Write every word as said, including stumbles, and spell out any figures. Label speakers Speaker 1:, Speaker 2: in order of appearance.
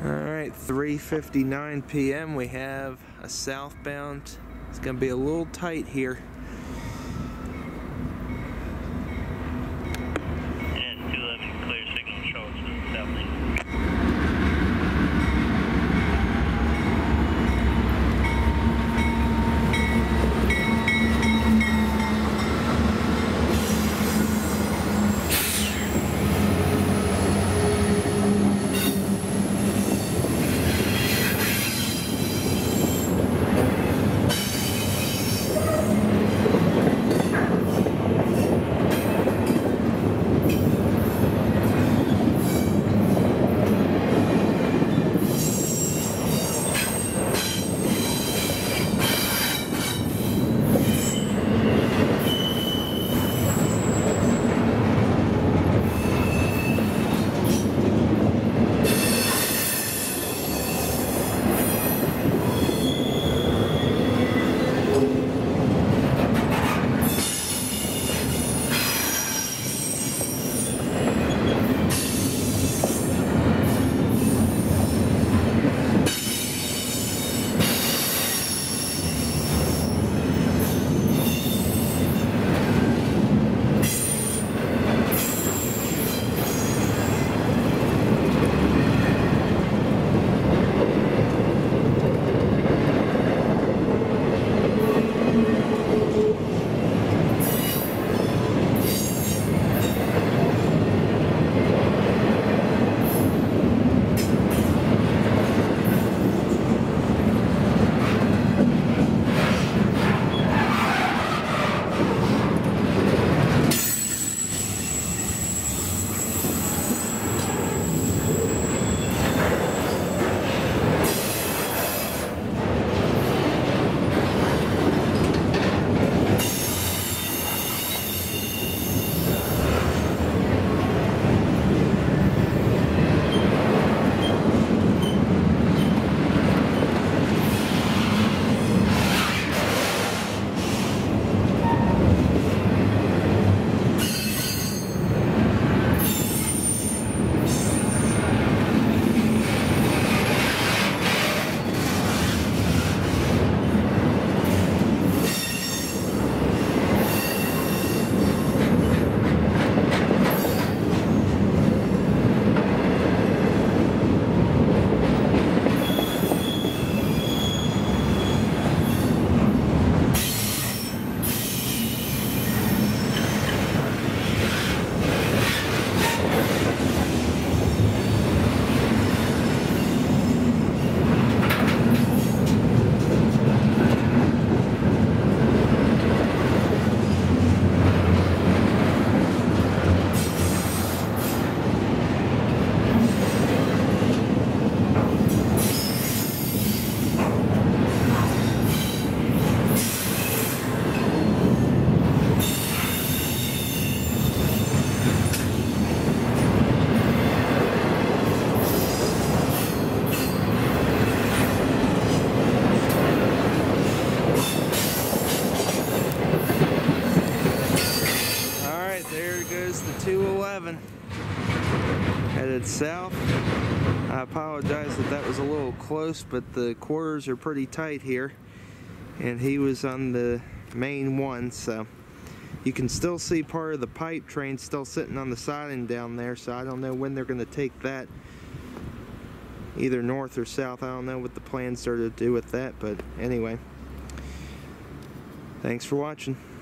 Speaker 1: Alright, three fifty-nine p m we have a southbound. It's going to be a little tight here.
Speaker 2: And two eleven, clear signal, show us to the south lane.
Speaker 1: The two eleven headed south. I apologize that that was a little close, but the quarters are pretty tight here, and he was on the main one, so you can still see part of the pipe train still sitting on the siding down there, so I don't know when they're going to take that, either north or south. I don't know what the plans are to do with that, but anyway, thanks for watching.